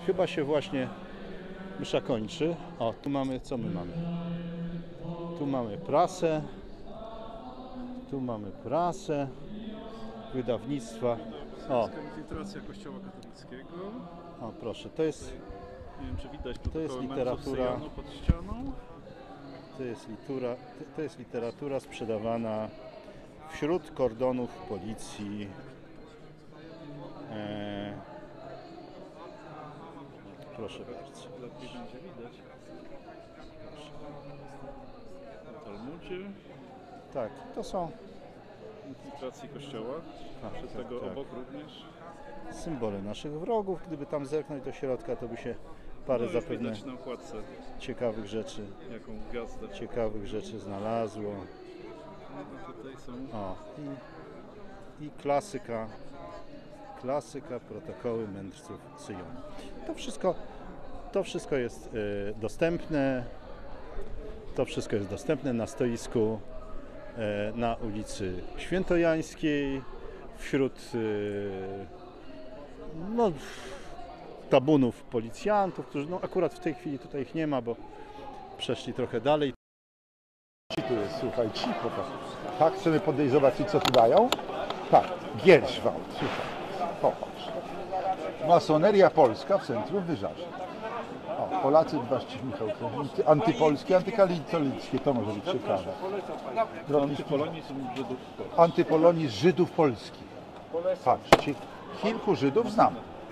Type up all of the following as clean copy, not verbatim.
chyba się właśnie msza kończy. O, tu mamy, co my mamy? Tu mamy prasę. Tu mamy prasę. Wydawnictwa. O, Literacja Kościoła katolickiego. o proszę, to jest, Nie wiem, czy widać to jest protokoły literatura. Syjanu pod ścianą. To jest literatura sprzedawana wśród kordonów policji. Proszę bardzo. Lepiej będzie widać. Na Talmudzie. Tak, to są Infiltracji Kościoła. Przed tak, tego tak. obok również. symbole naszych wrogów. Gdyby tam zerknąć do środka, to by się parę Już zapewne widać na okładce ciekawych jaką gwiazdę. Znalazło. No, tutaj są O, i klasyka, protokoły mędrców Syjonu. To wszystko jest dostępne. To wszystko jest dostępne na stoisku na ulicy Świętojańskiej wśród no, tabunów policjantów, którzy no, akurat w tej chwili tutaj ich nie ma, bo przeszli trochę dalej. Tu jest, słuchaj, cicho. Tak, chcemy podejść, zobaczyć co tu dają? Tak, Gierszwald, słuchaj, popatrz. Masoneria polska w centrum Wyżarza. O, Polacy, dbaście Michał, antypolskie, antykatolickie, to może być ciekawe. Antypolonizm Żydów polskich. Patrzcie, kilku Żydów znam.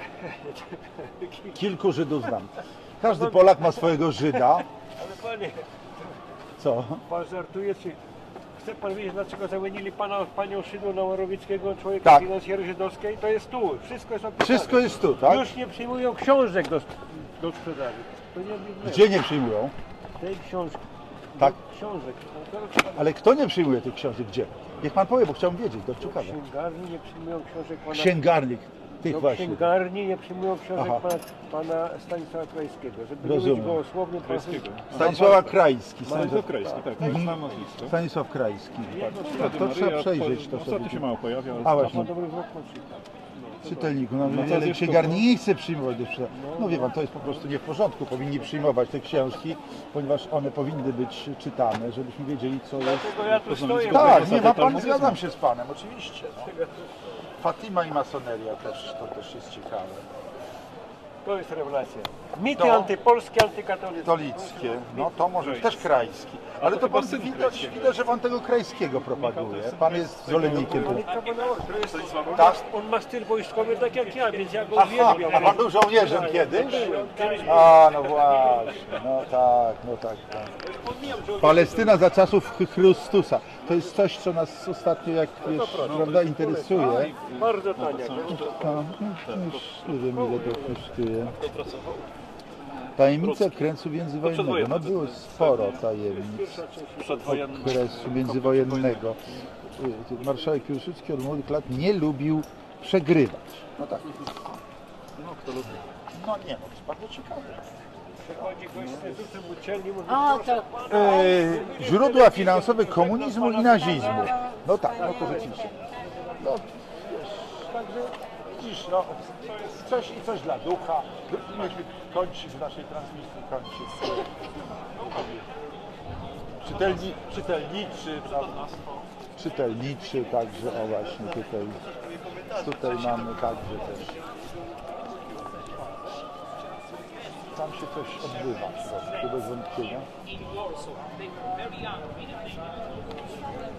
Każdy Polak ma swojego Żyda. Ale panie, Co? pan żartuje, czy chce pan wiedzieć, dlaczego zamienili panią Szydło na Łorowickiego, człowieka Tak. finansjery żydowskiej? To jest tu, wszystko jest opisane. Wszystko jest tu, tak? Już nie przyjmują książek do sprzedaży. To nie Gdzie nie przyjmują? tej książki. Tak. Książek. Ale kto nie przyjmuje tych książek? Gdzie? Niech pan powie, bo chciałbym wiedzieć, to ciekawe. Księgarni nie przyjmują książek pana... Księgarnik tych Do właśnie. księgarni nie przyjmują książek Aha. pana Stanisława Krajskiego. Żeby nie Rozumiem. być gołosłownym, Krajskiego. Stanisława Krajski. Stanisław Krajski, tak, znam nazwisko. Stanisław Krajski. Wtedy To trzeba Maryja, przejrzeć to ostatnio sobie. się mało pojawia, ale A pan właśnie, dobry wzrok ma przykład. czytelniku, no No to wiele jest księgarni nie chce przyjmować do sprzedaży. No wie pan, to jest po prostu nie w porządku. Powinni przyjmować te książki, ponieważ one powinny być czytane, żebyśmy wiedzieli, co jest. Dlatego ja tu stoję. Tak, nie ma pan, zgadzam się z panem, oczywiście. No. Fatima i masoneria to też jest ciekawe. To jest rewelacja. Mity To- antypolskie, antykatolickie. Katolickie, no to może być też krajski. Ale to pan widać, że pan tego krajskiego propaguje. Pan jest zwolennikiem. Tak? On ma styl wojskowy tak jak ja, więc ja go Aha, uwielbiam. a pan był żołnierzem kiedyś? Kiedyś A, no właśnie, no tak. Palestyna za czasów Chrystusa. To jest coś, co nas ostatnio, jak wiesz, prawda, interesuje. bardzo tania. No, już nie wiem, ile to kosztuje. Tajemnice okresu międzywojennego. No było sporo tajemnic okresu międzywojennego. Marszałek Piłsudski od młodych lat nie lubił przegrywać. No tak. no kto lubi. No nie, no to jest bardzo ciekawe. Przychodzi gość z Jezusem uczelni, mówi, A, to Źródła finansowe komunizmu i nazizmu. No tak, no to rzeczywiście. No, wiesz, także widzisz, no, to jest coś dla ducha. Myśmy kończyć w naszej transmisji, kończyć. Czytelniczy, także o właśnie tutaj mamy także też. Tam się coś odbywa, tu bez wątpienia.